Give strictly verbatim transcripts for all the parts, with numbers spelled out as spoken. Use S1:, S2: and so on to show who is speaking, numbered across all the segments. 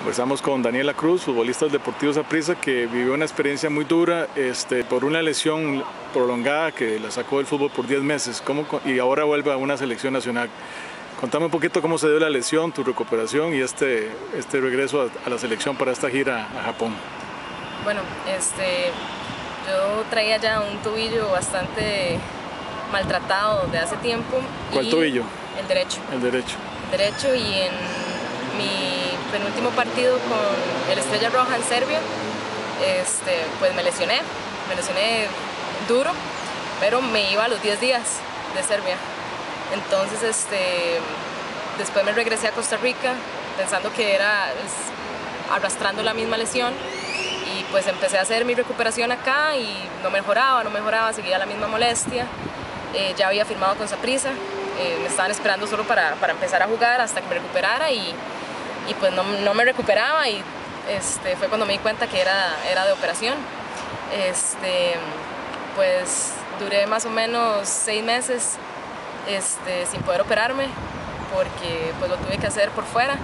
S1: Conversamos con Daniela Cruz, futbolista del Deportivo Saprissa, que vivió una experiencia muy dura este, por una lesión prolongada que la sacó del fútbol por diez meses ¿Cómo, y ahora vuelve a una selección nacional. Contame un poquito cómo se dio la lesión, tu recuperación y este, este regreso a, a la selección para esta gira a Japón.
S2: Bueno, este, yo traía ya un tobillo bastante maltratado de hace tiempo.
S1: ¿Cuál
S2: y
S1: tobillo?
S2: El derecho.
S1: El derecho.
S2: El derecho y en mi penúltimo partido con el Estrella Roja en Serbia, este, pues me lesioné, me lesioné duro, pero me iba a los diez días de Serbia. Entonces, este, después me regresé a Costa Rica pensando que era pues, arrastrando la misma lesión y pues empecé a hacer mi recuperación acá y no mejoraba, no mejoraba, seguía la misma molestia. Eh, ya había firmado con Saprissa, eh, me estaban esperando solo para, para empezar a jugar hasta que me recuperara y, y pues no, no me recuperaba y este, fue cuando me di cuenta que era, era de operación. Este, pues duré más o menos seis meses este, sin poder operarme porque pues lo tuve que hacer por fuera.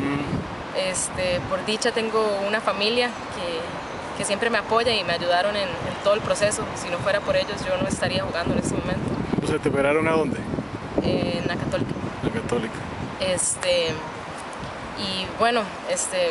S2: Este, por dicha tengo una familia que, que siempre me apoya y me ayudaron en, en todo el proceso. Si no fuera por ellos yo no estaría jugando en este momento.
S1: O sea, ¿te operaron a dónde?
S2: En la Católica.
S1: La Católica.
S2: Este, y bueno, este,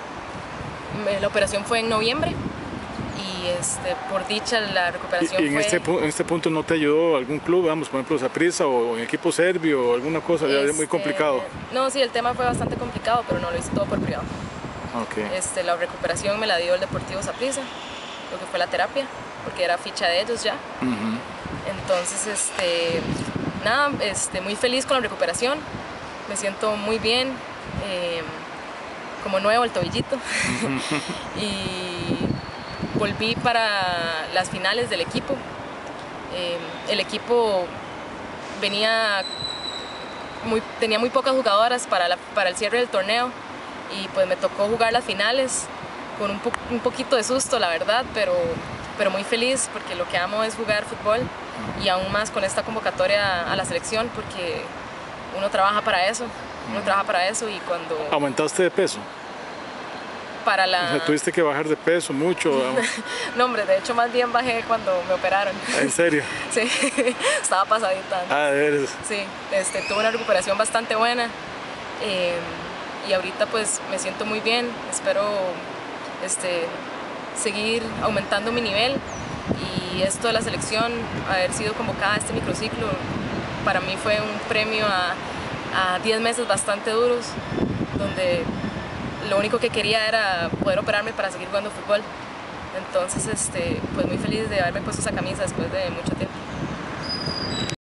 S2: la operación fue en noviembre y este, por dicha la recuperación
S1: ¿Y, y en,
S2: fue...
S1: este, en este punto no te ayudó algún club, vamos, por ejemplo Saprissa o en equipo serbio o alguna cosa? Ya
S2: este,
S1: es muy complicado.
S2: No, sí, el tema fue bastante complicado, pero no lo hice todo por privado.
S1: Okay.
S2: Este, la recuperación me la dio el Deportivo Saprissa, lo que fue la terapia, porque era ficha de ellos ya.
S1: Uh-huh.
S2: Entonces, este, nada, este, muy feliz con la recuperación, me siento muy bien, eh, como nuevo el tobillito. Uh-huh. Y volví para las finales del equipo. Eh, el equipo venía muy, tenía muy pocas jugadoras para, la, para el cierre del torneo y pues me tocó jugar las finales con un, po un poquito de susto, la verdad, pero, pero muy feliz porque lo que amo es jugar fútbol y aún más con esta convocatoria a la selección porque uno trabaja para eso, uno trabaja para eso y cuando...
S1: ¿Aumentaste de peso?
S2: Para la...
S1: O sea, ¿tuviste que bajar de peso mucho?
S2: No, hombre, de hecho más bien bajé cuando me operaron.
S1: ¿En serio?
S2: Sí, estaba pasadita.
S1: Ah, de veras.
S2: Sí, este, tuve una recuperación bastante buena eh, y ahorita pues me siento muy bien, espero este, seguir aumentando mi nivel y esto de la selección, haber sido convocada a este microciclo, para mí fue un premio a, a diez meses bastante duros, donde lo único que quería era poder operarme para seguir jugando fútbol. Entonces, este, pues muy feliz de haberme puesto esa camisa después de mucho tiempo.